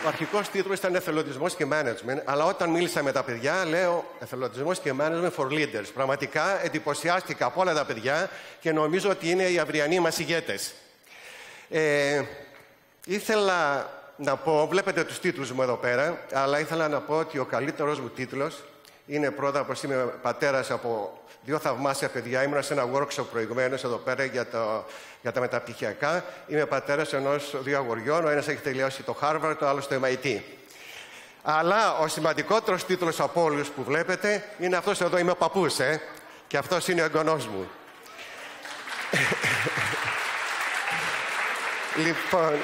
Ο αρχικός τίτλος ήταν εθελοντισμός και management, αλλά όταν μίλησα με τα παιδιά, λέω εθελοντισμός και management for leaders. Πραγματικά εντυπωσιάστηκα από όλα τα παιδιά και νομίζω ότι είναι οι αυριανοί μας ηγέτες. Ήθελα να πω, βλέπετε τους τίτλους μου εδώ πέρα, αλλά ήθελα να πω ότι ο καλύτερος μου τίτλος είναι πρώτα πως είμαι πατέρας από 2 θαυμάσια παιδιά. Ήμουν σε ένα workshop προηγουμένως εδώ πέρα για τα μεταπτυχιακά. Είμαι πατέρας ενός 2 αγοριών. Ο ένας έχει τελειώσει το Harvard, το άλλο στο MIT. Αλλά ο σημαντικότερος τίτλος από όλους που βλέπετε είναι αυτός εδώ. Είμαι ο παππούς, και αυτός είναι ο εγγονός μου. Λοιπόν,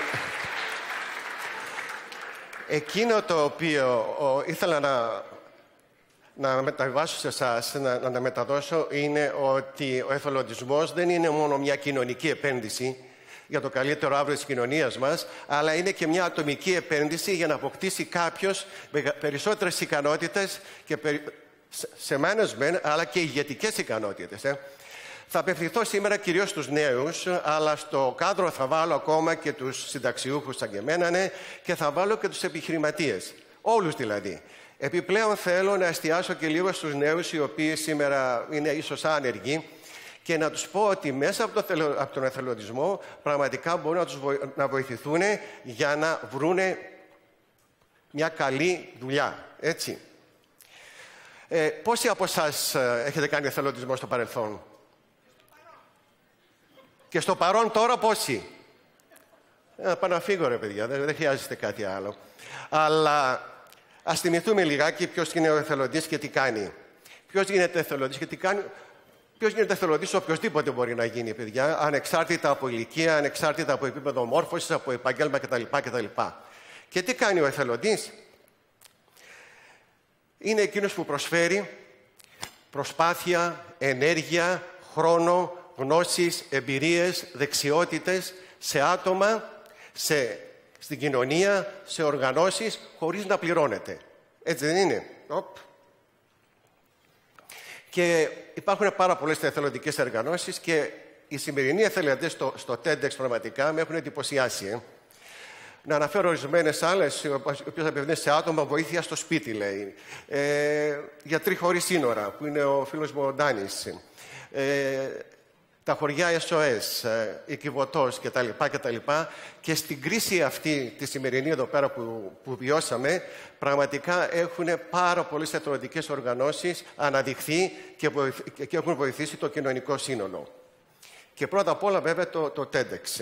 εκείνο το οποίο ήθελα να μεταβάσω σε εσάς, να μεταδώσω, είναι ότι ο εθελοντισμός δεν είναι μόνο μια κοινωνική επένδυση για το καλύτερο αύριο της κοινωνίας μας, αλλά είναι και μια ατομική επένδυση για να αποκτήσει κάποιος περισσότερες ικανότητες και σε management, αλλά και ηγετικές ικανότητες. Θα απευθυνθώ σήμερα κυρίως στους νέους, αλλά στο κάδρο θα βάλω ακόμα και τους συνταξιούχους σαν και εμένα, και θα βάλω και τους επιχειρηματίες. Όλους δηλαδή. Επιπλέον θέλω να εστιάσω και λίγο στους νέους οι οποίοι σήμερα είναι ίσως άνεργοι και να τους πω ότι μέσα από τον εθελοντισμό πραγματικά μπορούν να βοηθηθούν για να βρούνε μια καλή δουλειά. Έτσι. Πόσοι από εσάς έχετε κάνει εθελοντισμό στο παρελθόν? Και στο παρόν τώρα πόσοι? Πάω να φύγω, ρε παιδιά, δεν χρειάζεται κάτι άλλο. Αλλά ας θυμηθούμε λιγάκι ποιος είναι ο εθελοντής και τι κάνει. Ποιος γίνεται εθελοντής και τι κάνει. Ποιος γίνεται εθελοντής, οποιοσδήποτε μπορεί να γίνει, παιδιά, ανεξάρτητα από ηλικία, ανεξάρτητα από επίπεδο μόρφωσης, από επαγγέλμα κτλ. Και τι κάνει ο εθελοντής? Είναι εκείνος που προσφέρει προσπάθεια, ενέργεια, χρόνο, γνώσεις, εμπειρίες, δεξιότητες σε άτομα, στην κοινωνία, σε οργανώσεις, χωρίς να πληρώνεται. Έτσι δεν είναι? Και υπάρχουν πάρα πολλές εθελοντικές οργανώσεις και οι σημερινοί εθελοντές στο TEDx πραγματικά με έχουν εντυπωσιάσει. Να αναφέρω ορισμένες άλλες, οι οποίες απευθύνονται σε άτομα, βοήθεια στο σπίτι, λέει. Γιατροί χωρίς σύνορα, που είναι ο φίλος μου ο Ντάνης. Τα χωριά SOS, η Κιβωτός κτλ. Και στην κρίση αυτή τη σημερινή εδώ πέρα που βιώσαμε, πραγματικά έχουν πάρα πολλές εθελοντικές οργανώσεις αναδειχθεί και έχουν βοηθήσει το κοινωνικό σύνολο. Και πρώτα απ' όλα βέβαια το TEDx.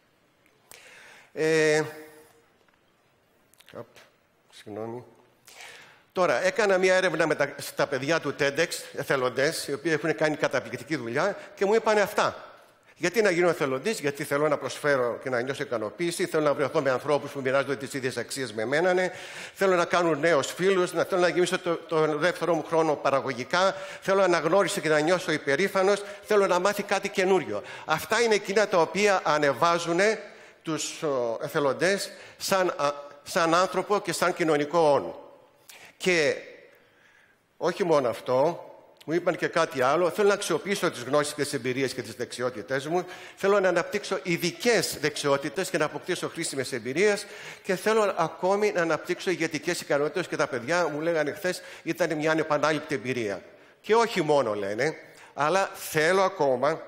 Συγγνώμη. Τώρα, έκανα μια έρευνα στα παιδιά του TEDx, εθελοντές, οι οποίοι έχουν κάνει καταπληκτική δουλειά και μου είπαν αυτά. Γιατί να γίνω εθελοντής? Γιατί θέλω να προσφέρω και να νιώσω ικανοποίηση, θέλω να βρεθώ με ανθρώπους που μοιράζονται τις ίδιες αξίες με εμένα, θέλω να κάνω νέους φίλους, θέλω να γεμίσω το δεύτερο μου χρόνο παραγωγικά, θέλω αναγνώριση και να νιώσω υπερήφανος, θέλω να μάθει κάτι καινούριο. Αυτά είναι εκείνα τα οποία ανεβάζουν τους εθελοντές σαν άνθρωπο και σαν κοινωνικό όν. Και όχι μόνο αυτό, μου είπαν και κάτι άλλο. Θέλω να αξιοποιήσω τις γνώσεις και τις εμπειρίες και τις δεξιότητες μου. Θέλω να αναπτύξω ειδικές δεξιότητες και να αποκτήσω χρήσιμες εμπειρίες. Και θέλω ακόμη να αναπτύξω ηγετικές ικανότητες. Και τα παιδιά μου λέγανε χθες, ήταν μια ανεπανάληπτη εμπειρία. Και όχι μόνο λένε, αλλά θέλω ακόμα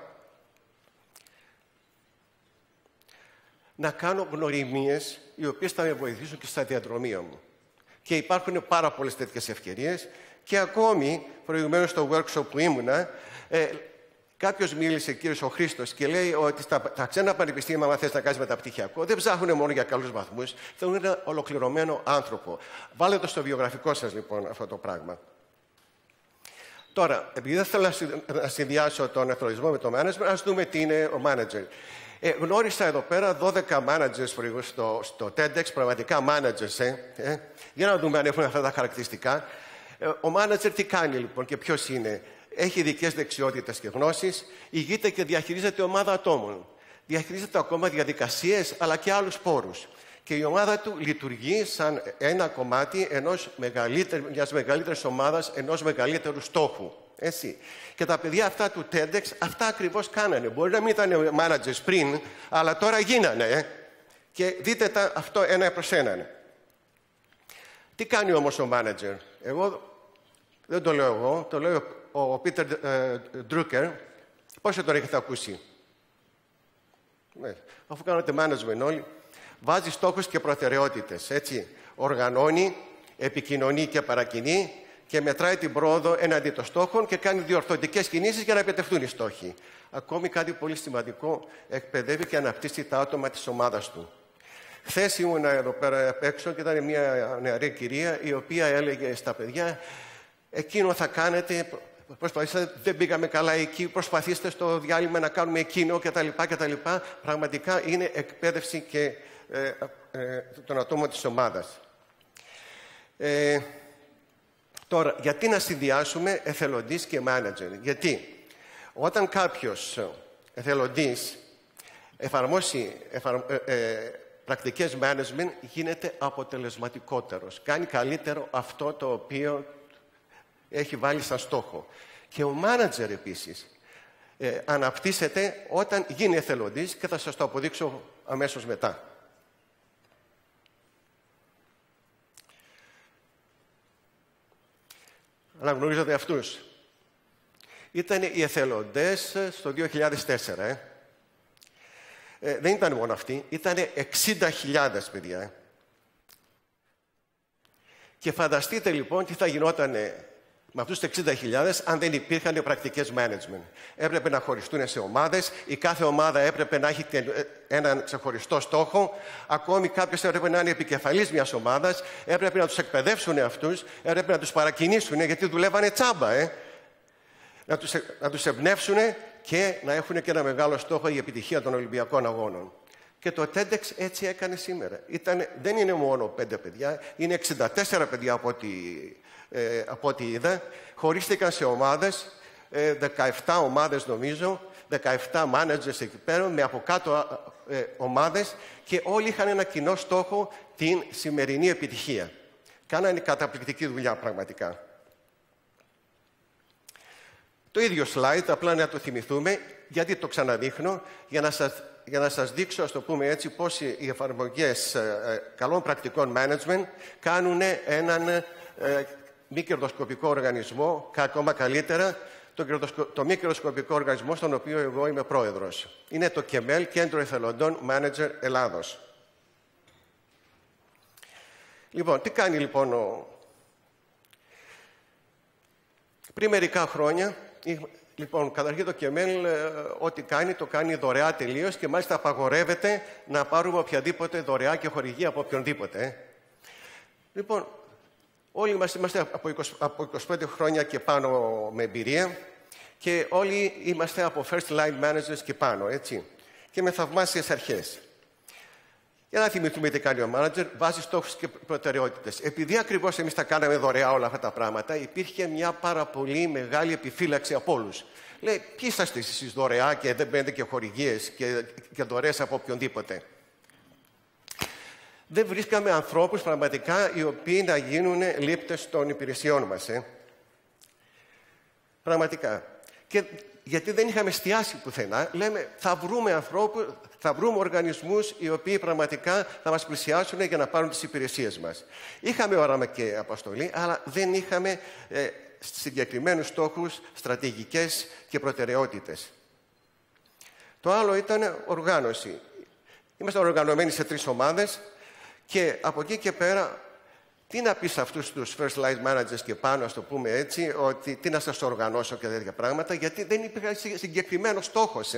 να κάνω γνωριμίες οι οποίες θα με βοηθήσουν και στα διαδρομία μου. Και υπάρχουν πάρα πολλές τέτοιες ευκαιρίες. Και ακόμη, προηγουμένως στο workshop που ήμουνα, κάποιος μίλησε, κύριος ο Χρήστος, και λέει ότι στα ξένα πανεπιστήμια, άμα θες να κάνεις μεταπτυχιακό, δεν ψάχνουν μόνο για καλούς βαθμούς, θέλουν ένα ολοκληρωμένο άνθρωπο. Βάλτε το στο βιογραφικό σας, λοιπόν, αυτό το πράγμα. Τώρα, επειδή δεν θέλω να συνδυάσω τον εθελοντισμό με το management, ας δούμε τι είναι ο manager. Γνώρισα εδώ πέρα 12 managers στο TEDx, πραγματικά managers, Για να δούμε αν έχουν αυτά τα χαρακτηριστικά. Ο manager τι κάνει λοιπόν και ποιος είναι? Έχει ειδικές δεξιότητες και γνώσεις, ηγείται και διαχειρίζεται ομάδα ατόμων. Διαχειρίζεται ακόμα διαδικασίες αλλά και άλλους πόρους. Και η ομάδα του λειτουργεί σαν ένα κομμάτι μιας μεγαλύτερης ομάδας, ενός μεγαλύτερου στόχου. Έτσι. Και τα παιδιά αυτά του TEDx αυτά ακριβώς κάνανε. Μπορεί να μην ήταν managers πριν, αλλά τώρα γίνανε. Και δείτε αυτό ένα προς έναν. Τι κάνει όμως ο manager? Δεν το λέω εγώ, το λέει ο Πίτερ Ντρούκερ. Πόσο τον έχετε ακούσει? Ναι. Αφού κάνετε management όλοι, βάζει στόχους και προτεραιότητες, έτσι. Οργανώνει, επικοινωνεί και παρακινεί και μετράει την πρόοδο έναντι των στόχων και κάνει διορθωτικές κινήσεις για να επιτευχθούν οι στόχοι. Ακόμη κάτι πολύ σημαντικό, εκπαιδεύει και αναπτύσσει τα άτομα της ομάδας του. Χθες ήμουν εδώ πέρα απ' έξω και ήταν μια νεαρή κυρία η οποία έλεγε στα παιδιά: εκείνο θα κάνετε, προσπαθήσατε, δεν πήγαμε καλά εκεί, προσπαθήστε στο διάλειμμα να κάνουμε εκείνο κτλ. Πραγματικά είναι εκπαίδευση και των ατόμων της ομάδας. Τώρα, γιατί να συνδυάσουμε εθελοντής και manager? Γιατί όταν κάποιος εθελοντής εφαρμόσει πρακτικές management, γίνεται αποτελεσματικότερος. Κάνει καλύτερο αυτό το οποίο έχει βάλει σαν στόχο. Και ο manager επίσης αναπτύσσεται όταν γίνει εθελοντής και θα σας το αποδείξω αμέσως μετά. Αναγνωρίζετε αυτούς? Ήταν οι εθελοντές στο 2004. Δεν ήταν μόνο αυτοί, ήταν 60.000 παιδιά. Και φανταστείτε λοιπόν τι θα γινόταν με αυτούς τους 60.000 αν δεν υπήρχαν πρακτικές management. Έπρεπε να χωριστούν σε ομάδες, η κάθε ομάδα έπρεπε να έχει έναν ξεχωριστό στόχο, ακόμη κάποιος έπρεπε να είναι επικεφαλής μιας ομάδας, έπρεπε να τους εκπαιδεύσουν αυτούς, έπρεπε να τους παρακινήσουν γιατί δουλεύανε τσάμπα. Να τους εμπνεύσουν και να έχουν και ένα μεγάλο στόχο, η επιτυχία των Ολυμπιακών Αγώνων. Και το TEDx έτσι έκανε σήμερα. Δεν είναι μόνο 5 παιδιά, είναι 64 παιδιά από ό,τι είδα. Χωρίστηκαν σε ομάδες, 17 ομάδες νομίζω, 17 managers εκεί πέρα, με από κάτω ομάδες και όλοι είχαν ένα κοινό στόχο, την σημερινή επιτυχία. Κάνανε καταπληκτική δουλειά πραγματικά. Το ίδιο slide, απλά να το θυμηθούμε, γιατί το ξαναδείχνω, για να σας δείξω, ας το πούμε έτσι, πώς οι εφαρμογές καλών πρακτικών management κάνουν έναν μη κερδοσκοπικό οργανισμό, ακόμα καλύτερα, το μη κερδοσκοπικό οργανισμό στον οποίο εγώ είμαι πρόεδρος. Είναι το ΚΕΜΕΛ, Κέντρο Εθελοντών Manager Ελλάδος. Λοιπόν, τι κάνει λοιπόν Πριν μερικά χρόνια, λοιπόν, καταρχήν το ΚΕΜΕΛ ό,τι κάνει, το κάνει δωρεά τελείως και μάλιστα απαγορεύεται να πάρουμε οποιαδήποτε δωρεά και χορηγία από οποιονδήποτε. Λοιπόν, όλοι μας είμαστε από 25 χρόνια και πάνω με εμπειρία και όλοι είμαστε από first line managers και πάνω, έτσι, και με θαυμάσιες αρχές. Για να θυμηθούμε τι κάνει ο manager, βάζει στόχους και προτεραιότητες. Επειδή ακριβώς εμείς τα κάναμε δωρεά όλα αυτά τα πράγματα, υπήρχε μια πάρα πολύ μεγάλη επιφύλαξη από όλους. Λέει, ποιοι είσαστε εσείς δωρεά και δεν παίρνετε και χορηγίες και δωρεές από οποιονδήποτε? Δεν βρίσκαμε ανθρώπους πραγματικά οι οποίοι να γίνουν λήπτες των υπηρεσιών μας. Πραγματικά. Και γιατί δεν είχαμε εστιάσει πουθενά, λέμε θα βρούμε ανθρώπους, θα βρούμε οργανισμούς οι οποίοι πραγματικά θα μας πλησιάσουν για να πάρουν τις υπηρεσίες μας. Είχαμε όραμα και αποστολή, αλλά δεν είχαμε συγκεκριμένους στόχους, στρατηγικές και προτεραιότητες. Το άλλο ήταν οργάνωση. Ήμασταν οργανωμένοι σε 3 ομάδες και από εκεί και πέρα τι να πεις σε αυτούς τους first line managers και πάνω, ας το πούμε έτσι, ότι τι να σας οργανώσω και τέτοια πράγματα, γιατί δεν υπήρχε συγκεκριμένο στόχος.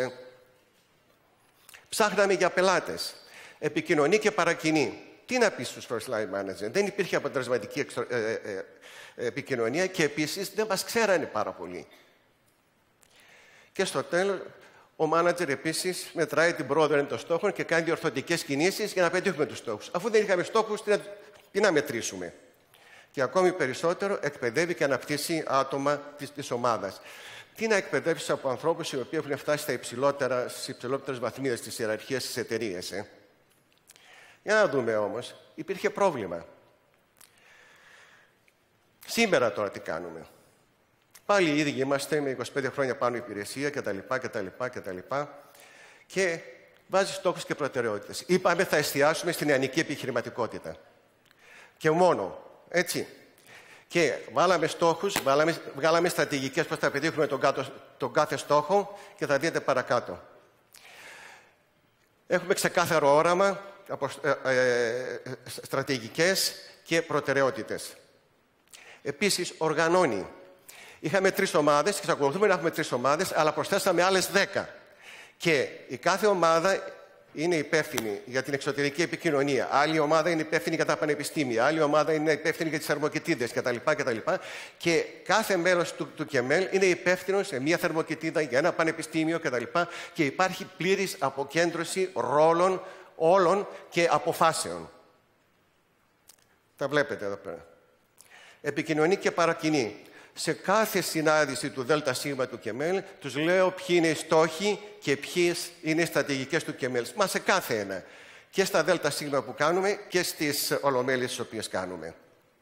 Ψάχναμε για πελάτες. Επικοινωνεί και παρακινεί. Τι να πεις στους first line managers? Δεν υπήρχε αποτελεσματική επικοινωνία και επίσης δεν μας ξέρανε πάρα πολύ. Και στο τέλος, ο manager επίσης μετράει την πρόοδο των στόχων και κάνει διορθωτικές κινήσεις για να πετύχουμε τους στόχους. Αφού δεν είχαμε στόχους, τι να μετρήσουμε? Και ακόμη περισσότερο, εκπαιδεύει και αναπτύσσει άτομα της ομάδας. Τι να εκπαιδεύσεις από ανθρώπους οι οποίοι έχουν φτάσει στις υψηλότερες βαθμίδες της ιεραρχίας της εταιρείας. Για να δούμε όμως, υπήρχε πρόβλημα. Σήμερα τώρα τι κάνουμε? Πάλι οι ίδιοι είμαστε με 25 χρόνια πάνω υπηρεσία κτλ. Και βάζει στόχους και προτεραιότητες. Είπαμε θα εστιάσουμε στην νεανική επιχειρηματικότητα. Και μόνο. Έτσι. Και βάλαμε στόχους, βγάλαμε στρατηγικές πώς θα πετύχουμε τον κάθε στόχο και θα δείτε παρακάτω. Έχουμε ξεκάθαρο όραμα, στρατηγικές και προτεραιότητες. Επίσης, οργανώνει. Είχαμε 3 ομάδες, εξακολουθούμε να έχουμε 3 ομάδες, αλλά προσθέσαμε άλλες 10. Και η κάθε ομάδα είναι υπεύθυνη για την εξωτερική επικοινωνία. Άλλη ομάδα είναι υπεύθυνη για τα πανεπιστήμια. Άλλη ομάδα είναι υπεύθυνη για τις θερμοκοιτίδες κτλ. Και κάθε μέλος του ΚΕΜΕΛ είναι υπεύθυνο σε μία θερμοκοιτίδα, για ένα πανεπιστήμιο κτλ. Και υπάρχει πλήρης αποκέντρωση ρόλων όλων και αποφάσεων. Τα βλέπετε εδώ πέρα. Επικοινωνεί και παρακινεί. Σε κάθε συνάντηση του ΔΣ του ΚΕΜΕΛ τους λέω ποιοι είναι οι στόχοι και ποιες είναι οι στρατηγικές του ΚΕΜΕΛ. Μα σε κάθε ένα. Και στα ΔΣ που κάνουμε και στις ολομέλειες τις οποίες κάνουμε.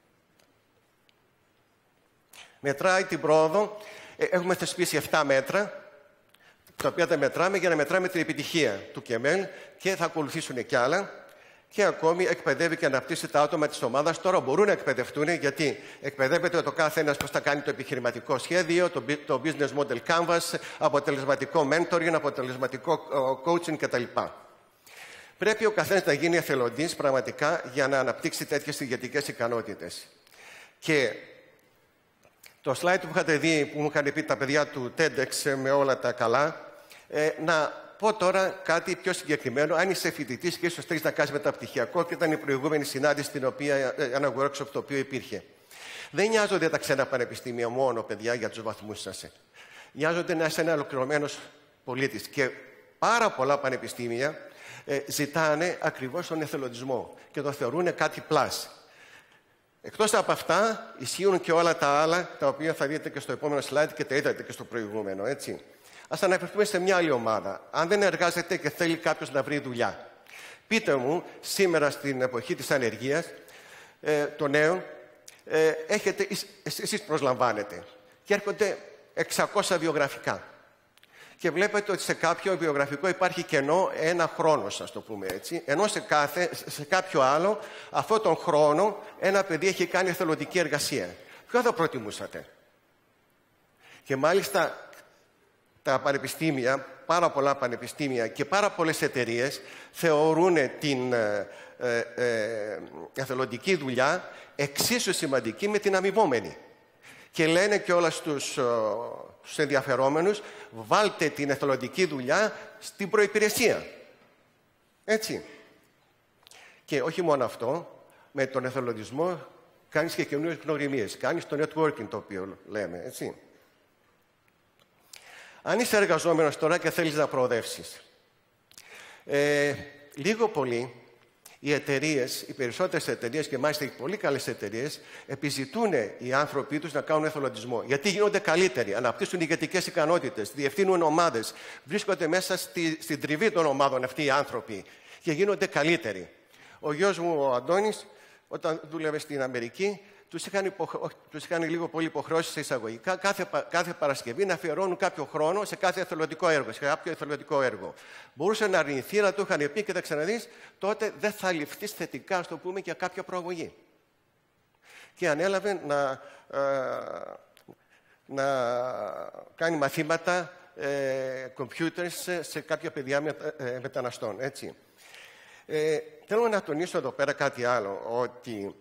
Μετράει την πρόοδο. Έχουμε θεσπίσει 7 μέτρα, τα οποία τα μετράμε για να μετράμε την επιτυχία του ΚΕΜΕΛ και θα ακολουθήσουν κι άλλα. Και ακόμη εκπαιδεύει και αναπτύσσει τα άτομα της ομάδας. Τώρα μπορούν να εκπαιδευτούν, γιατί εκπαιδεύεται το κάθε ένας πώς θα κάνει το επιχειρηματικό σχέδιο, το business model canvas, αποτελεσματικό mentoring, αποτελεσματικό coaching κτλ. Πρέπει ο καθένας να γίνει εθελοντής πραγματικά για να αναπτύξει τέτοιες ηγετικές ικανότητες. Και το slide που είχατε δει, που μου είχαν πει τα παιδιά του TEDx με όλα τα καλά, να πω τώρα κάτι πιο συγκεκριμένο. Αν είσαι φοιτητής και ίσως θέλεις να κάνεις μεταπτυχιακό, και ήταν η προηγούμενη συνάντηση, ένα workshop το οποίο υπήρχε. Δεν νοιάζονται τα ξένα πανεπιστήμια μόνο, παιδιά, για τους βαθμούς σας. Νοιάζονται να είσαι ένα ολοκληρωμένος πολίτης. Και πάρα πολλά πανεπιστήμια ζητάνε ακριβώς τον εθελοντισμό και το θεωρούν κάτι plus. Εκτός από αυτά, ισχύουν και όλα τα άλλα, τα οποία θα δείτε και στο επόμενο slide και τα είδατε και στο προηγούμενο, έτσι. Ας αναφερθούμε σε μια άλλη ομάδα. Αν δεν εργάζεται και θέλει κάποιος να βρει δουλειά, πείτε μου, σήμερα στην εποχή της ανεργίας των νέων, εσείς προσλαμβάνετε και έρχονται 600 βιογραφικά. Και βλέπετε ότι σε κάποιο βιογραφικό υπάρχει κενό 1 χρόνο, ας το πούμε έτσι, ενώ σε κάποιο άλλο, αυτόν τον χρόνο, ένα παιδί έχει κάνει εθελοντική εργασία. Ποιο θα προτιμούσατε? Και μάλιστα τα πανεπιστήμια, πάρα πολλά πανεπιστήμια και πάρα πολλές εταιρείες θεωρούν την εθελοντική δουλειά εξίσου σημαντική με την αμοιβόμενη. Και λένε κιόλας στους ενδιαφερόμενους, βάλτε την εθελοντική δουλειά στην προϋπηρεσία. Έτσι. Και όχι μόνο αυτό, με τον εθελοντισμό κάνεις και καινούριες γνωριμίες. Κάνεις το networking, το οποίο λέμε, έτσι. Αν είσαι εργαζόμενος τώρα και θέλεις να προοδεύσεις, λίγο πολύ οι εταιρείες, οι περισσότερες εταιρείες και μάλιστα οι πολύ καλές εταιρείες, επιζητούν οι άνθρωποι τους να κάνουν εθελοντισμό. Γιατί γίνονται καλύτεροι, αναπτύσσουν ηγετικές ικανότητες, διευθύνουν ομάδες, βρίσκονται μέσα στην τριβή των ομάδων αυτοί οι άνθρωποι και γίνονται καλύτεροι. Ο γιος μου, ο Αντώνης, όταν δούλευε στην Αμερική, τους είχαν λίγο πολύ υποχρεώσεις σε εισαγωγικά κάθε Παρασκευή να αφιερώνουν κάποιο χρόνο σε κάθε εθελοντικό έργο. Μπορούσε να αρνηθεί, να του είχαν πει και θα ξαναδείς, τότε δεν θα ληφθείς θετικά, ας το πούμε, για κάποια προαγωγή. Και ανέλαβε να κάνει μαθήματα computers σε κάποια παιδιά μεταναστών. Έτσι. Θέλω να τονίσω εδώ πέρα κάτι άλλο, ότι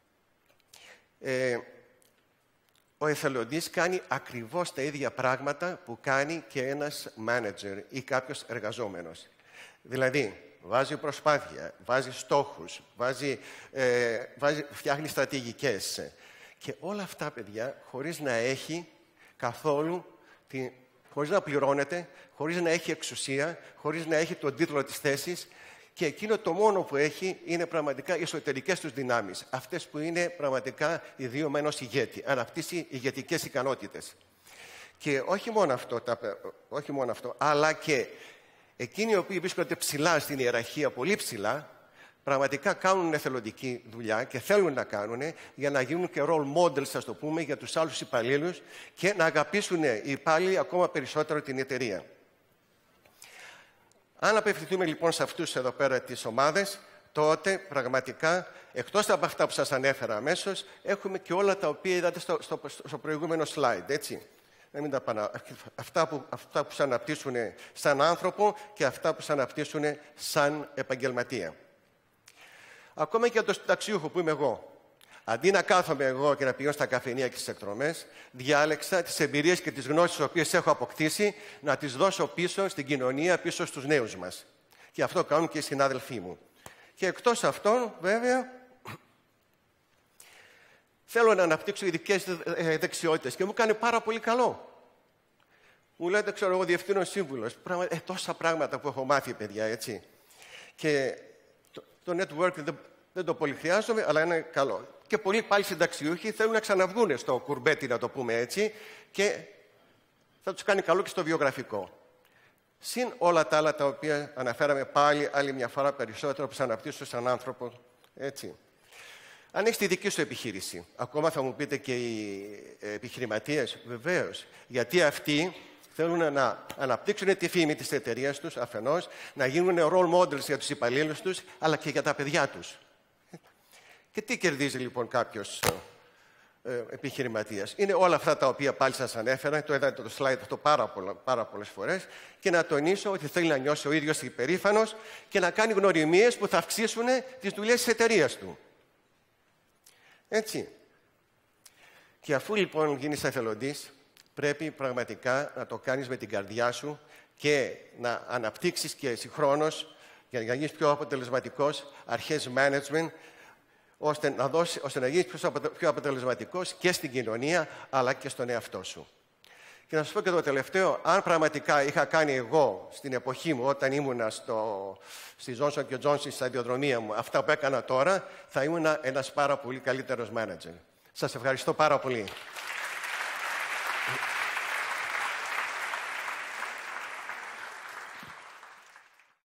ο εθελοντής κάνει ακριβώς τα ίδια πράγματα που κάνει και ένας manager ή κάποιος εργαζόμενος. Δηλαδή, βάζει προσπάθεια, βάζει στόχους, φτιάχνει στρατηγικές. Και όλα αυτά, παιδιά, χωρίς να έχει καθόλου, χωρίς να πληρώνεται, χωρίς να έχει εξουσία, χωρίς να έχει τον τίτλο της θέσης. Και εκείνο το μόνο που έχει είναι πραγματικά οι εσωτερικές τους δυνάμεις. Αυτές που είναι πραγματικά ιδίωμα ενός ηγέτη. Αναπτύσσει ηγετικές ικανότητες. Και όχι μόνο αυτό, αλλά και εκείνοι οι οποίοι βρίσκονται ψηλά στην ιεραρχία, πολύ ψηλά, πραγματικά κάνουν εθελοντική δουλειά και θέλουν να κάνουν για να γίνουν και role models, ας το πούμε, για τους άλλους υπαλλήλους και να αγαπήσουν οι υπάλληλοι ακόμα περισσότερο την εταιρεία. Αν απευθυνθούμε λοιπόν σε αυτούς εδώ πέρα τις ομάδες, τότε πραγματικά, εκτός από αυτά που σας ανέφερα αμέσως, έχουμε και όλα τα οποία είδατε στο προηγούμενο slide, έτσι. Να μην τα αυτά που σας αναπτύσσουν σαν άνθρωπο και αυτά που σας αναπτύσσουν σαν επαγγελματία. Ακόμα και για τον συνταξιούχο που είμαι εγώ. Αντί να κάθομαι εγώ και να πηγαίνω στα καφενεία και στις εκδρομές, διάλεξα τις εμπειρίες και τις γνώσεις τις οποίες έχω αποκτήσει να τις δώσω πίσω στην κοινωνία, πίσω στους νέους μας. Και αυτό κάνουν και οι συνάδελφοί μου. Και εκτός αυτών, βέβαια, θέλω να αναπτύξω ειδικές δεξιότητες και μου κάνει πάρα πολύ καλό. Μου λέτε, ξέρω εγώ, διευθύνων σύμβουλος. Τόσα πράγματα που έχω μάθει, παιδιά, έτσι. Και το network δεν το πολύ χρειάζομαι, αλλά είναι καλό. Και πολλοί πάλι συνταξιούχοι θέλουν να ξαναβγούνε στο κουρμπέτι, να το πούμε έτσι, και θα τους κάνει καλό και στο βιογραφικό. Συν όλα τα άλλα τα οποία αναφέραμε πάλι άλλη μια φορά περισσότερο που σας αναπτύσσω σαν άνθρωπο, έτσι. Αν έχεις τη δική σου επιχείρηση, ακόμα θα μου πείτε και οι επιχειρηματίες, βεβαίως, γιατί αυτοί θέλουν να αναπτύξουν τη φήμη της εταιρείας τους, αφενός, να γίνουν role models για τους υπαλλήλους τους, αλλά και για τα παιδιά τους. Και τι κερδίζει λοιπόν κάποιος επιχειρηματίας? Είναι όλα αυτά τα οποία πάλι σας ανέφερα, το είδατε το slide αυτό πάρα πολλές φορές, και να τονίσω ότι θέλει να νιώσει ο ίδιος υπερήφανος και να κάνει γνωριμίες που θα αυξήσουν τις δουλειές της εταιρείας του. Έτσι. Και αφού λοιπόν γίνεις εθελοντής, πρέπει πραγματικά να το κάνεις με την καρδιά σου και να αναπτύξεις και συγχρόνως, για να γίνεις πιο αποτελεσματικός, αρχές management, ώστε να γίνεις πιο αποτελεσματικός και στην κοινωνία, αλλά και στον εαυτό σου. Και να σας πω και το τελευταίο, αν πραγματικά είχα κάνει εγώ στην εποχή μου, όταν ήμουνα στη Johnson & Johnson, στη σταδιοδρομία μου, αυτά που έκανα τώρα, θα ήμουν ένας πάρα πολύ καλύτερος manager. Σας ευχαριστώ πάρα πολύ.